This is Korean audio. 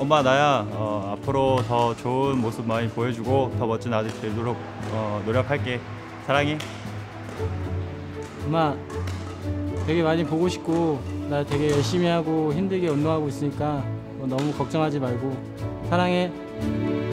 엄마 나야 앞으로 더 좋은 모습 많이 보여주고 더 멋진 아들 되도록 노력할게. 사랑해. 엄마 되게 많이 보고 싶고 나 되게 열심히 하고 힘들게 운동하고 있으니까 너무 걱정하지 말고 사랑해.